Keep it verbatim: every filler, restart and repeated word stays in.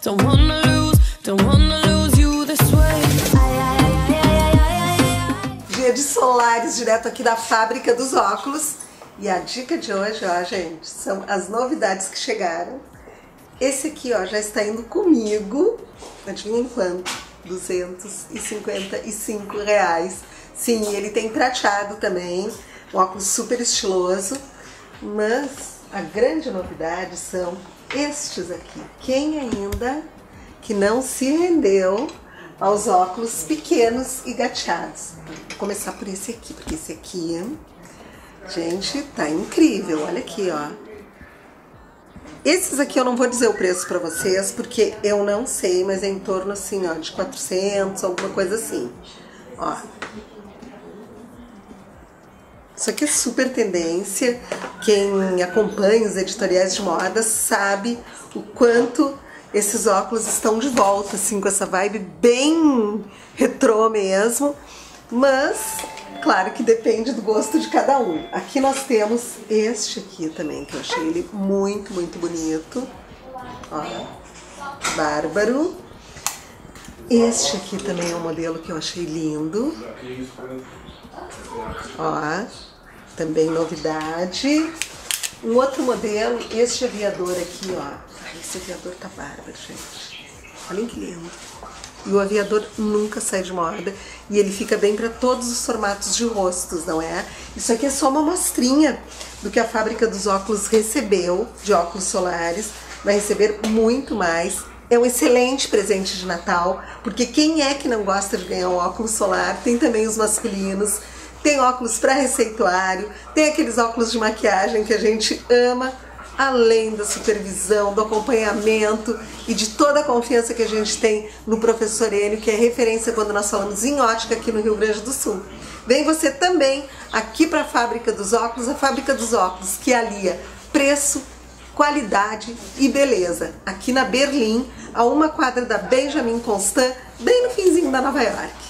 Don't wanna lose, don't wanna lose you this way. Dia de Solaris, direto aqui da fábrica dos óculos. E a dica de hoje, ó, gente, são as novidades que chegaram. Esse aqui, ó, já está indo comigo, adivinha em quanto? duzentos e cinquenta e cinco reais. Sim, ele tem prateado também, um óculos super estiloso. Mas a grande novidade são estes aqui. Quem ainda que não se rendeu aos óculos pequenos e gateados? Vou começar por esse aqui, porque esse aqui, gente, tá incrível. Olha aqui, ó. Esses aqui eu não vou dizer o preço pra vocês, porque eu não sei, mas é em torno assim, ó, de quatrocentos, alguma coisa assim. Ó. Isso aqui é super tendência. Quem acompanha os editoriais de moda sabe o quanto esses óculos estão de volta, assim, com essa vibe bem retrô mesmo. Mas, claro que depende do gosto de cada um. Aqui nós temos este aqui também, que eu achei ele muito, muito bonito. Ó, bárbaro. Este aqui também é um modelo que eu achei lindo. Ó, também novidade. Um outro modelo, este aviador aqui, ó. Ai, esse aviador tá bárbaro, gente. Olhem que lindo. E o aviador nunca sai de moda. E ele fica bem para todos os formatos de rostos, não é? Isso aqui é só uma amostrinha do que a fábrica dos óculos recebeu, de óculos solares. Vai receber muito mais. É um excelente presente de Natal, porque quem é que não gosta de ganhar um óculos solar? Tem também os masculinos, tem óculos para receituário, tem aqueles óculos de maquiagem que a gente ama, além da supervisão, do acompanhamento e de toda a confiança que a gente tem no professor Enio, que é referência quando nós falamos em ótica aqui no Rio Grande do Sul. Vem você também aqui para a Fábrica dos Óculos, a Fábrica dos Óculos que alia preço, qualidade e beleza. Aqui na Berlim, a uma quadra da Benjamin Constant, bem no finzinho da Nova York.